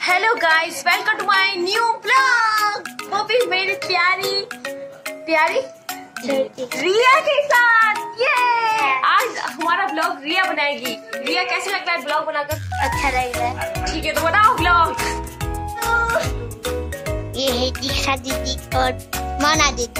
Hello guys, welcome to my new blog. वो भी मेरी प्यारी रिया के साथ। ये आज हमारा ब्लॉग रिया बनाएगी। रिया कैसे लगता है ब्लॉग बनाकर? अच्छा लग रहा है। ठीक है तो बनाओ ब्लॉग। ये है दीक्षा दीदी और माना दीदी।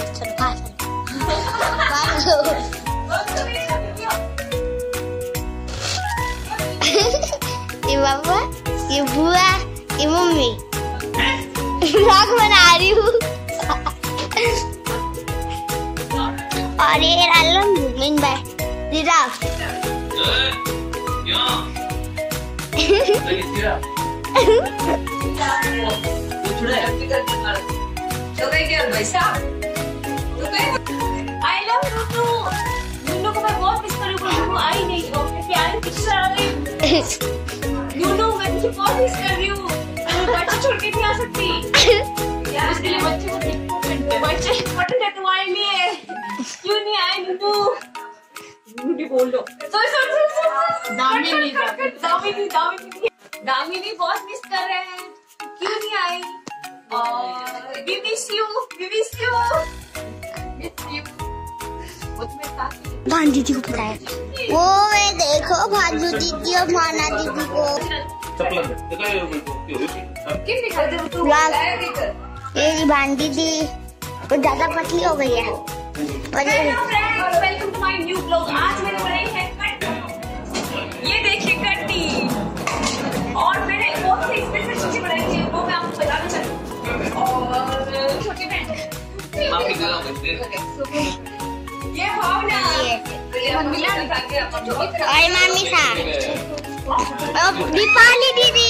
ये बाबा, ये बुआ, ये मम्मी ब्लॉग बना रही हूँ। और ये आलम घूमिन भाई जिराफ। आई लव नुनू। नुनू को मैं बहुत मिस करूँगी। नुनू आई नहीं, तो अपने प्यारे पिक्चर आ गई। नुनू मैं तुझे बहुत मिस कर रही हूँ। बच्चे छोड़ के नहीं आ सकती यार, इसके लिए बच्चे को बच्चे इम्पोर्टेंट है तुम्हारे लिए। क्यों नहीं आए नुनू? नुनू बोल दो। दामिनी बहुत मिस कर रहे हैं। क्यों नहीं आई? और we miss you. भान दीदी को पता है। वो मैं देखो भाजू दीदी और माना दीदी को। ये भान दीदी वो ज्यादा पतली हो गई है। Welcome to my new blog. आज मैंने बनाई है कट्टी। ये देखिए कट्टी। और मैंने बहुत सी स्पेशल चीजें बनाई थी, वो मैं आपको बताना चाहती हूँ। और छोटी बहन ये भावना और मामी सा और दीपाली दीदी।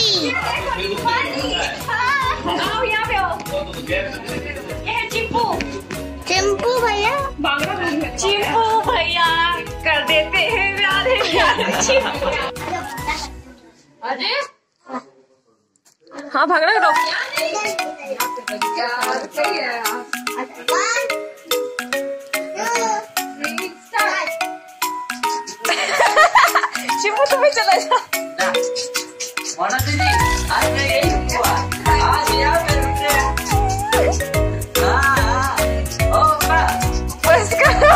आओ यहाँ पे आओ। ये है चिंपू भैया। चिंपू भैया कर देते हैं प्यारे चिंपू। अजय हाँ भागना करो। चिंपू तुम्हें चला जा। माना दीदी आज मैं यही हुआ। आज यहाँ पे रुके। बस करो।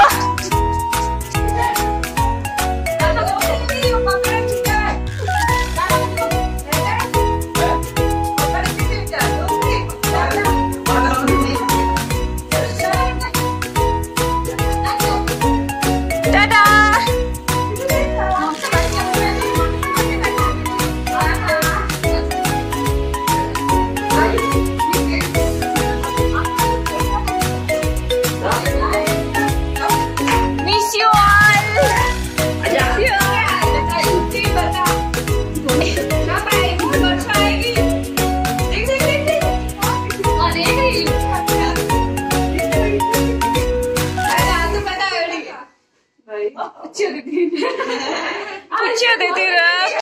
अच्छा देती रहा।